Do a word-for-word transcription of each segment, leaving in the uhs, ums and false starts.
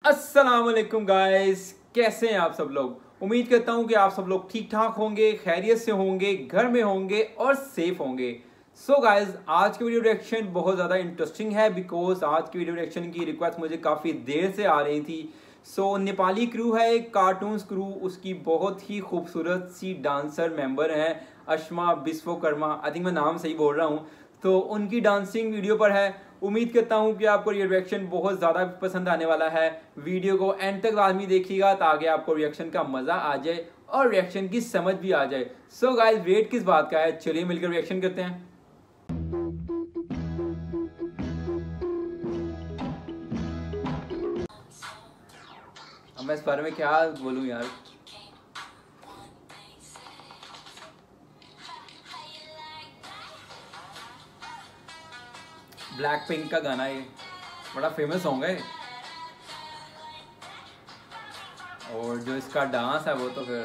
अस्सलाम वालेकुम गाइस, कैसे हैं आप सब लोग। उम्मीद करता हूं कि आप सब लोग ठीक ठाक होंगे, खैरियत से होंगे, घर में होंगे और सेफ होंगे। सो so गाइस, आज की वीडियो रिएक्शन बहुत ज़्यादा इंटरेस्टिंग है बिकॉज आज की वीडियो रिएक्शन की रिक्वेस्ट मुझे काफ़ी देर से आ रही थी। सो so, नेपाली क्रू है एक कार्टून्स क्रू, उसकी बहुत ही खूबसूरत सी डांसर मेंबर हैं अश्मा विश्वकर्मा, आई थिंक मैं नाम सही बोल रहा हूँ। तो उनकी डांसिंग वीडियो पर है। उम्मीद करता हूँ कि आपको ये रिएक्शन बहुत ज़्यादा पसंद आने वाला है। वीडियो को एंड तक लाजमी देखिएगा ताकि आपको रिएक्शन का मज़ा आ जाए और रिएक्शन की समझ भी आ जाए। सो गाइस, वेट किस बात का है, चलिए मिलकर रिएक्शन करते हैं। अब मैं इस बारे में क्या बोलूँ यार। ब्लैक पिंक का गाना, ये बड़ा फेमस सॉन्ग है और जो इसका डांस है वो तो फिर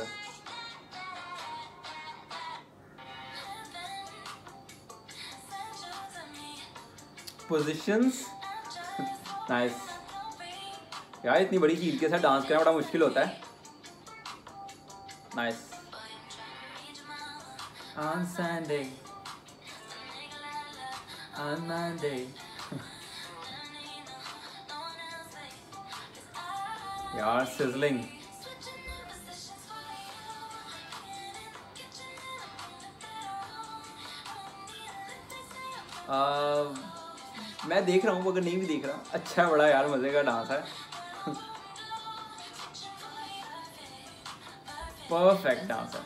पोजीशंस नाइस। यार इतनी बड़ी हील के साथ डांस करना बड़ा मुश्किल होता है। Nice. On Sunday, on Monday. यार sizzling. uh, मैं देख रहा हूँ, अगर नहीं भी देख रहा, अच्छा बड़ा यार मजे का डांस है। परफेक्ट डांस है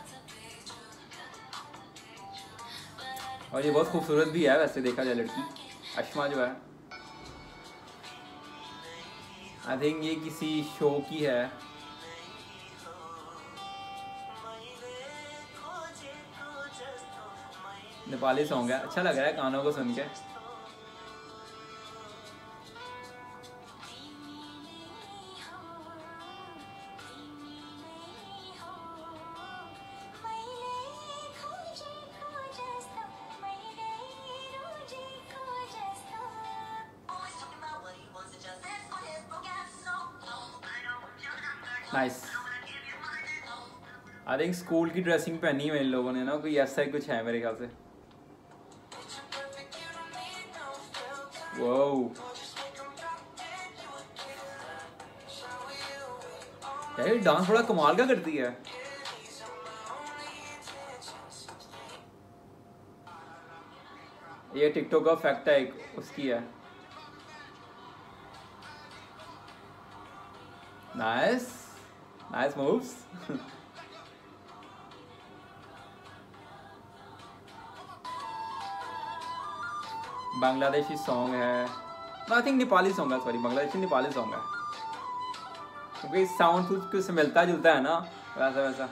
और ये बहुत खूबसूरत भी है वैसे देखा जाए। लड़की अश्मा जो है, आई थिंक ये किसी शो की है। नेपाली सॉन्ग है, अच्छा लग रहा है गानों को सुन के। नाइस। आई थिंक स्कूल की ड्रेसिंग पहनी है इन लोगों ने ना, कोई ऐसा ही कुछ है मेरे ख्याल से। वाओ, यार डांस बड़ा कमाल का करती है। ये टिकटॉक का फैक्ट है एक, उसकी है। Nice nice moves. Bangladeshi song है, आई थिंक नेपाली सॉन्ग है, सॉरी बांग्लादेशी नेपाली सॉन्ग है क्योंकि साउंड कुछ कुछ मिलता जुलता है ना, वैसा वैसा।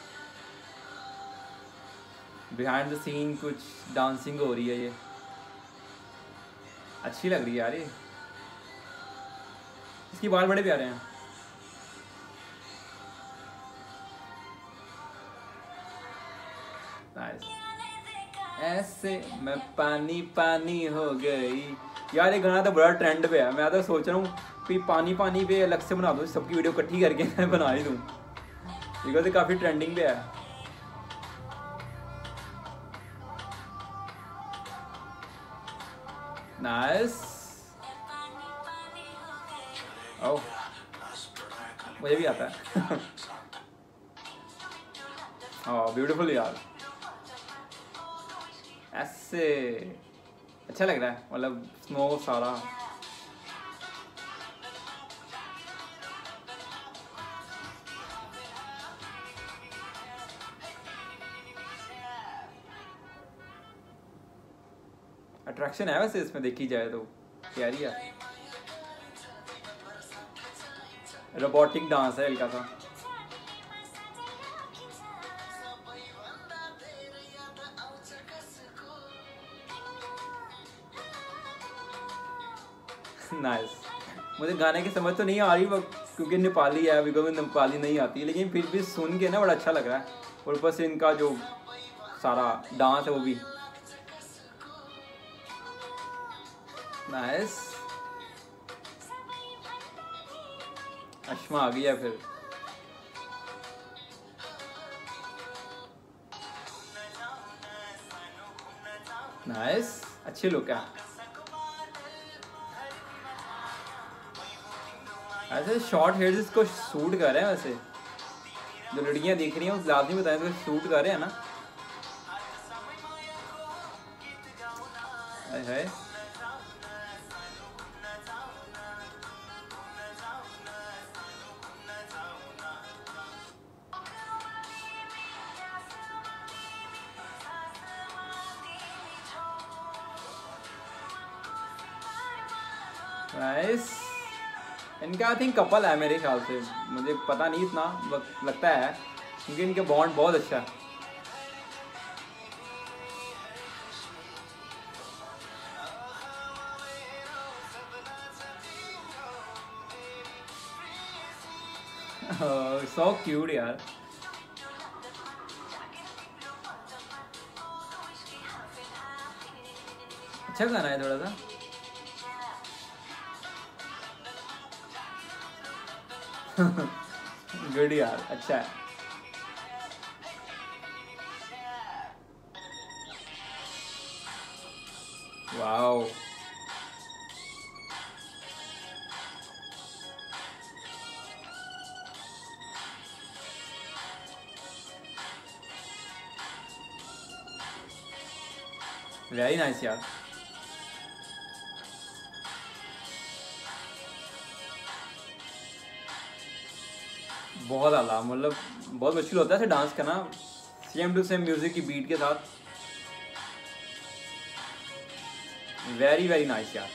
बिहाइंड द सीन कुछ डांसिंग हो रही है, ये अच्छी लग रही है यार। ये इसकी बाल बड़े प्यारे हैं। ऐसे मैं पानी पानी हो गई। यार ये गाना तो बड़ा ट्रेंड पे है। मैं तो सोच रहा हूँ कि पानी पानी पे अलग से बना दूँ, सबकी वीडियो इकट्ठी करके मैं बना ही दूँ बिकॉज ये काफ़ी ट्रेंडिंग पे है। नाइस। ओह, मुझे भी आता है। ओह ब्यूटीफुल यार, ऐसे अच्छा लग रहा है, मतलब स्नो सारा। अट्रैक्शन है वैसे इसमें देखी जाए तो, प्यारी है। रोबोटिक डांस है हल्का सा। नाइस। मुझे गाने की समझ तो नहीं आ रही क्योंकि नेपाली है, बिकॉज मुझे नेपाली नहीं आती, लेकिन फिर भी सुन के ना बड़ा अच्छा लग रहा है। और ऊपर से इनका जो सारा डांस है वो भी नाइस। अश्मा आ गई है फिर। नाइस, अच्छे लुक है। ऐसे शॉर्ट हेयर्स इसको सूट कर रहे हैं। वैसे जो लड़कियां देख रही हैं उस लाजमी बताएं तो सूट कर रहे हैं ना। है नाइस। इनका आई थिंक कपल है मेरे ख्याल से, मुझे पता नहीं इतना लगता है क्योंकि इनके बॉन्ड बहुत अच्छा है। सो क्यूट यार। अच्छा गाना है थोड़ा सा। गुड यार, अच्छा है। वाओ, वेरी नाइस यार। बहुत आला, मतलब बहुत मुश्किल होता है ऐसे डांस करना सेम टू सेम म्यूजिक की बीट के साथ। वेरी वेरी नाइस यार।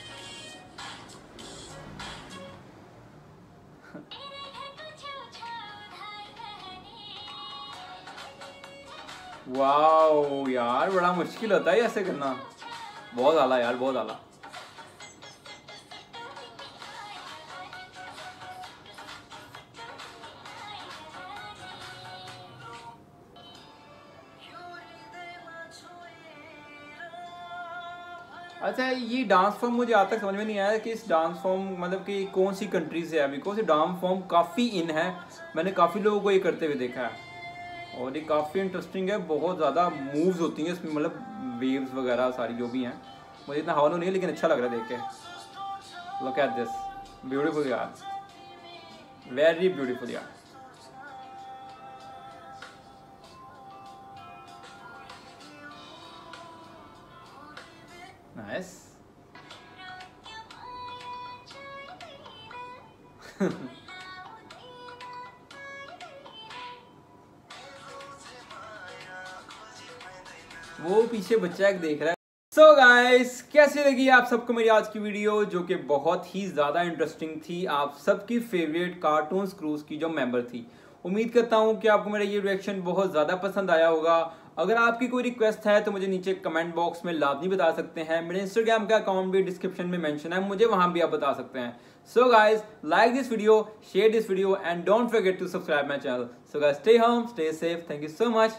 वाओ यार, बड़ा मुश्किल होता है ऐसे करना। बहुत आला यार, बहुत आला। अच्छा, ये डांस फॉर्म मुझे आज तक समझ में नहीं आया कि इस डांस फॉर्म मतलब कि कौन सी कंट्री से है। बिकॉज ये डांस फॉर्म काफ़ी इन है, मैंने काफ़ी लोगों को ये करते हुए देखा है और ये काफ़ी इंटरेस्टिंग है। बहुत ज़्यादा मूव्स होती हैं इसमें, मतलब वेव्स वगैरह सारी जो भी हैं। मुझे इतना हवा नहीं है लेकिन अच्छा लग रहा है देख के। लुक एट दिस, ब्यूटीफुल यार, वेरी ब्यूटीफुल यार। नाइस। वो पीछे बच्चा एक देख रहा है। सो so गाइस, कैसी लगी आप सबको मेरी आज की वीडियो, जो कि बहुत ही ज़्यादा इंटरेस्टिंग थी। आप सबकी फेवरेट कार्टून क्रूज की जो मेंबर थी। उम्मीद करता हूं कि आपको मेरा ये रिएक्शन बहुत ज़्यादा पसंद आया होगा। अगर आपकी कोई रिक्वेस्ट है तो मुझे नीचे कमेंट बॉक्स में लाजमी बता सकते हैं। मेरे इंस्टाग्राम का अकाउंट भी डिस्क्रिप्शन में मेंशन है, मुझे वहां भी आप बता सकते हैं। So guys, like this video, share this video and don't forget to subscribe my channel. So guys, stay home, stay safe, thank you so much.